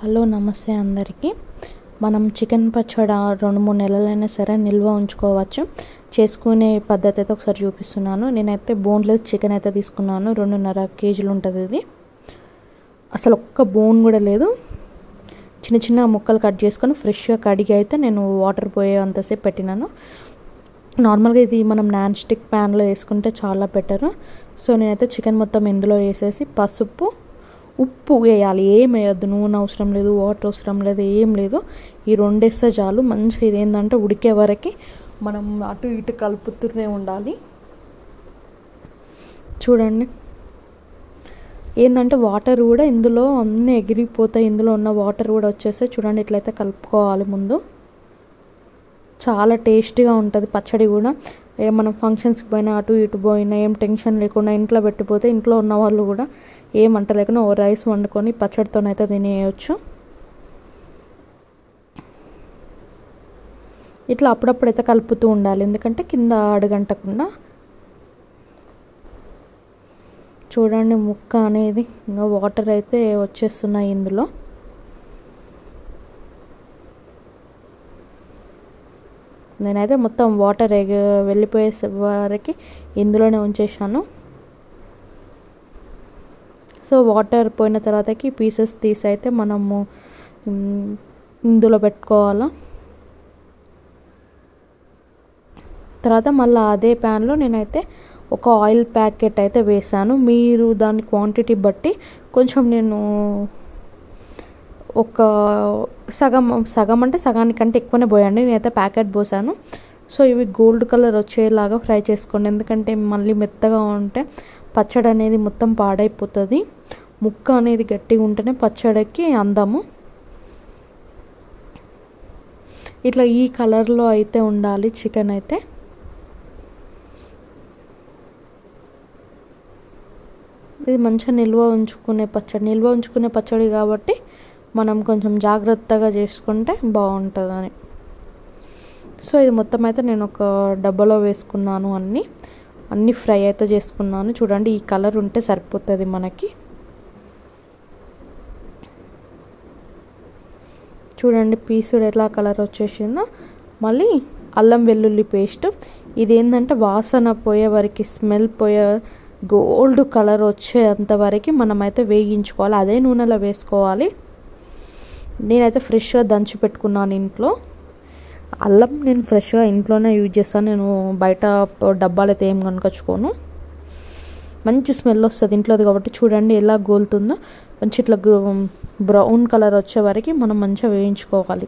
Hello నమస్తే అందరికీ. మనం చికెన్ పచ్చడి 2-3 నెలలైనా సరే నిల్వ ఉంచుకోవచ్చు. చేసుకునే పద్ధతి అయితే ఒకసారి చూపిస్తున్నాను. నేనైతే బోన్లెస్ చికెన్ అయితే తీసుకున్నాను. 2.5 కేజీలు ఉంటుంది ఇది. అసలు ఒక్క బోన్ కూడా లేదు. చిన్న చిన్న ముక్కలు కట్ చేసుకొని ఫ్రెష్గా కడిగి అయితే నేను వాటర్ పోయే అంతసేపు పెట్టినాను. నార్మల్గా ఇది మనం నాన్ స్టిక్ ప్యాన్లో వేసుకుంటే చాలా బెటర్. సో నేనైతే చికెన్ మొత్తం ఇందులో వేసేసి పసుపు ఉప్పు వేయాలి. ఏం వేయద్దు, నూనె అవసరం లేదు, వాటర్ అవసరం లేదు, ఏం లేదు. ఈ 2 వేస్తే చాలు. మంచిగా ఇది ఏంటంటే ఉడికే వరకు మనం అటు ఇటు కలుపుతూనే ఉండాలి. చూడండి, ఏంటంటే వాటర్ కూడా ఇందులో అన్నీ ఎగిరిపోతాయి. ఇందులో ఉన్న వాటర్ కూడా వచ్చేస్తాయి. చూడండి, ఇట్లయితే కలుపుకోవాలి ముందు. చాలా టేస్టీగా ఉంటుంది పచ్చడి కూడా. మనం ఫంక్షన్స్కి పోయినా అటు ఇటు పోయినా ఏం టెన్షన్ లేకుండా ఇంట్లో పెట్టిపోతే ఇంట్లో ఉన్న వాళ్ళు కూడా ఏం అంట లేకుండా ఓ రైస్ వండుకొని పచ్చడితోనైతే తినేయచ్చు. ఇట్లా అప్పుడప్పుడైతే కలుపుతూ ఉండాలి, ఎందుకంటే కింద అడుగంటకుండా. చూడండి, ముక్క అనేది ఇంకా వాటర్ అయితే వచ్చేస్తున్నాయి ఇందులో. నేనైతే మొత్తం వాటర్ వెళ్ళిపోయే వరకు ఇందులోనే ఉంచేసాను. సో వాటర్ పోయిన తర్వాతకి పీసెస్ తీసి అయితే మనము ఇందులో పెట్టుకోవాలా. తర్వాత మళ్ళీ అదే ప్యాన్లో నేనైతే ఒక ఆయిల్ ప్యాకెట్ అయితే వేసాను. మీరు దాని క్వాంటిటీ బట్టి కొంచెం నేను ఒక సగం అంటే సగానికంటే ఎక్కువనే పోయండి. నేనైతే ప్యాకెట్ పోసాను. సో ఇవి గోల్డ్ కలర్ వచ్చేలాగా ఫ్రై చేసుకోండి, ఎందుకంటే మళ్ళీ మెత్తగా ఉంటే పచ్చడి అనేది మొత్తం పాడైపోతుంది. ముక్క అనేది గట్టిగా ఉంటేనే పచ్చడికి అందము. ఇట్లా ఈ కలర్లో అయితే ఉండాలి చికెన్ అయితే. ఇది మంచిగా నిల్వ ఉంచుకునే పచ్చడి కాబట్టి మనం కొంచెం జాగ్రత్తగా చేసుకుంటే బాగుంటుందని. సో ఇది మొత్తం అయితే నేను ఒక డబ్బాలో వేసుకున్నాను. అన్నీ ఫ్రై అయితే చేసుకున్నాను. చూడండి, ఈ కలర్ ఉంటే సరిపోతుంది మనకి. చూడండి పీసుడు ఎట్లా కలర్ వచ్చేసిందో. మళ్ళీ అల్లం వెల్లుల్లి పేస్ట్. ఇది ఏంటంటే వాసన పోయే వరకు, స్మెల్ పోయే గోల్డ్ కలర్ వచ్చేంతవరకు మనమైతే వేయించుకోవాలి. అదే నూనెలో వేసుకోవాలి. నేనైతే ఫ్రెష్గా దంచి పెట్టుకున్నాను ఇంట్లో. అల్లం నేను ఫ్రెష్గా ఇంట్లోనే యూజ్ చేస్తాను. నేను బయట డబ్బాలు అయితే ఏం కొనుకొచ్చుకోను. మంచి స్మెల్ వస్తుంది ఇంట్లోది కాబట్టి. చూడండి ఎలా గోలుతుందో. మంచి ఇట్లా బ్రౌన్ కలర్ వచ్చే వరకు మనం మంచిగా వేయించుకోవాలి.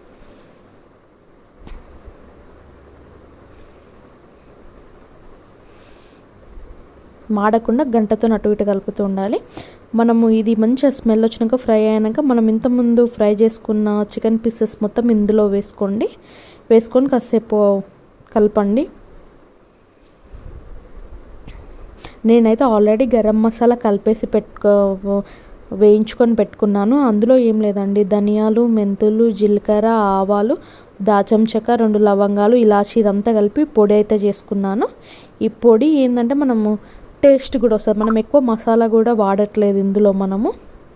మాడకుండా గంటతో అటు ఇటు కలుపుతూ ఉండాలి. మనము ఇది మంచిగా స్మెల్ వచ్చినాక ఫ్రై అయినాక మనం ఇంతకుముందు ఫ్రై చేసుకున్న చికెన్ పీసెస్ మొత్తం ఇందులో వేసుకొని కాసేపు కలపండి. నేనైతే ఆల్రెడీ గరం మసాలా కలిపేసి వేయించుకొని పెట్టుకున్నాను. అందులో ఏం లేదండి, ధనియాలు, మెంతులు, జీలకర్ర, ఆవాలు, దాల్చిన చెక్క, 2 లవంగాలు, ఇలాచి ఇదంతా కలిపి పొడి అయితే చేసుకున్నాను. ఈ పొడి ఏంటంటే మనము టేస్ట్ కూడా వస్తుంది. మనం ఎక్కువ మసాలా కూడా వాడట్లేదు ఇందులో. మనము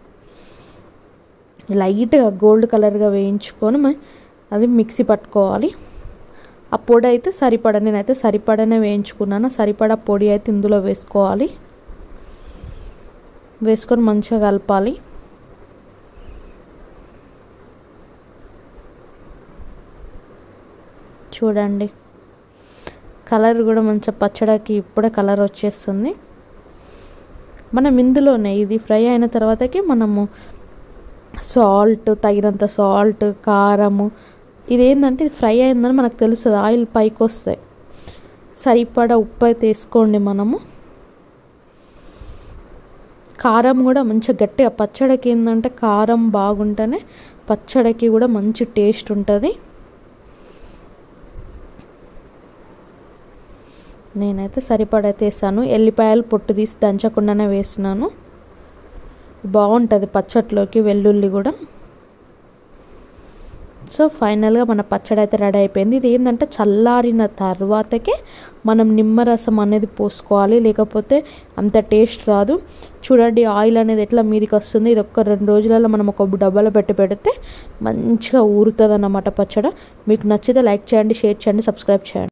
లైట్గా గోల్డ్ కలర్గా వేయించుకొని అది మిక్సీ పట్టుకోవాలి. ఆ పొడి అయితే నేనైతే సరిపడనే వేయించుకున్నాను. సరిపడా పొడి అయితే ఇందులో వేసుకోవాలి. వేసుకొని మంచిగా కలపాలి. చూడండి, కలర్ కూడా మంచిగా పచ్చడికి ఇప్పుడే కలర్ వచ్చేస్తుంది. మనం ఇందులోనే ఇది ఫ్రై అయిన తర్వాతకి మనము తగినంత సాల్ట్, కారము, ఇదేంటంటే ఇది ఫ్రై అయిందని మనకు తెలుస్తుంది. ఆయిల్ పైకి వస్తాయి. సరిపడా ఉప్పు అయితే వేసుకోండి. మనము కారం కూడా మంచిగా గట్టిగా, పచ్చడికి ఏంటంటే కారం బాగుంటేనే పచ్చడికి కూడా మంచి టేస్ట్ ఉంటుంది. నేనైతే సరిపడైతే వేసాను. ఎల్లిపాయలు పొట్టు తీసి దంచకుండానే వేసినాను. బాగుంటుంది పచ్చట్లోకి. వెల్లుల్లి కూడా సో ఫైనల్గా మన పచ్చడి అయితే రెడీ అయిపోయింది. ఇది ఏంటంటే చల్లారిన తర్వాతకే మనం నిమ్మరసం అనేది పోసుకోవాలి, లేకపోతే అంత టేస్ట్ రాదు. చూడండి ఆయిల్ అనేది ఎట్లా మీదికి వస్తుంది. ఇది ఒక్క 2 రోజులలో మనం ఒక డబ్బాలో పెడితే మంచిగా ఊరుతుంది అన్నమాట పచ్చడి. మీకు నచ్చితే లైక్ చేయండి, షేర్ చేయండి, సబ్స్క్రైబ్ చేయండి.